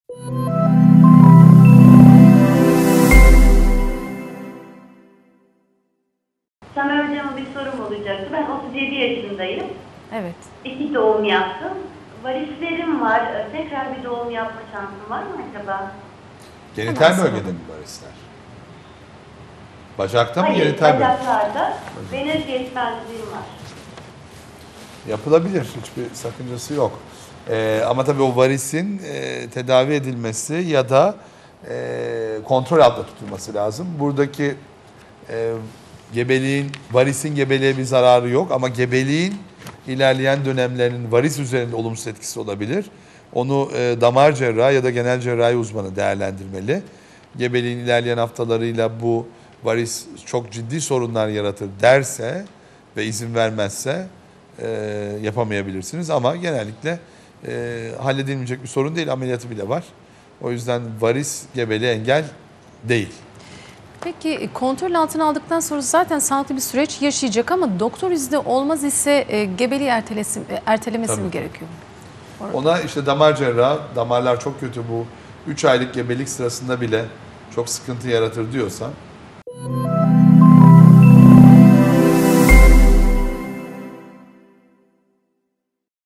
Sana hocama bir sorum olacaktı. Ben 37 yaşındayım. Evet. 2 doğum yaptım. Varislerim var. Tekrar bir doğum yapma şansım var mı acaba? Genital bölgede mi varisler? Bacakta mı, Hayır, genital bölgede? bacaklarda. Venöz yetmezliğim var. Yapılabilir. Hiçbir sakıncası yok. Ama tabii o varisin tedavi edilmesi ya da kontrol altında tutulması lazım. Buradaki varisin gebeliğe bir zararı yok ama gebeliğin ilerleyen dönemlerinin varis üzerinde olumsuz etkisi olabilir. Onu damar cerrahı ya da genel cerrahi uzmanı değerlendirmeli. Gebeliğin ilerleyen haftalarıyla bu varis çok ciddi sorunlar yaratır derse ve izin vermezse yapamayabilirsiniz. Ama genellikle halledilmeyecek bir sorun değil, ameliyatı bile var. O yüzden varis gebeliğe engel değil. Peki kontrol altına aldıktan sonra zaten sağlıklı bir süreç yaşayacak ama doktor izni olmaz ise gebeliği ertelemesi Tabii. mi gerekiyor? Ona işte damar cerrahı, damarlar çok kötü bu 3 aylık gebelik sırasında bile çok sıkıntı yaratır diyorsa